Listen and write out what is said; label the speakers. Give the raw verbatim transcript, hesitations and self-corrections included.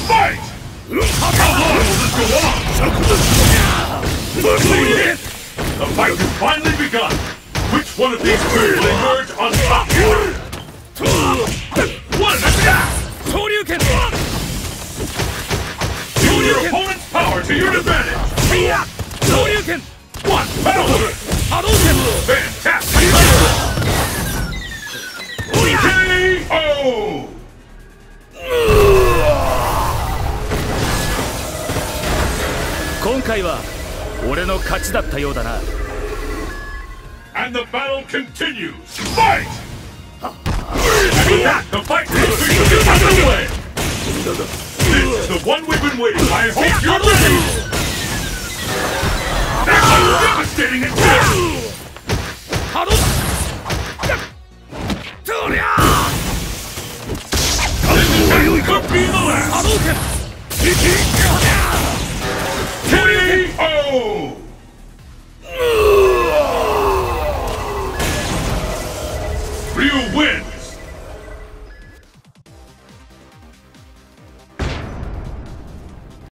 Speaker 1: Fight! How long will this go on? Clean hit! The fight has finally begun! Which one of these two will emerge on top? One attack! Use your opponent's power to your advantage! One battle! Fantastic! K O!
Speaker 2: 今回は俺の勝ちだったようだな。
Speaker 1: And the battle continues! Fight! And with that, the fight is underway! This is the one we've been waiting for. I hope you're ready! That's a devastating attack! This attack could be the last! K O! Ryu wins!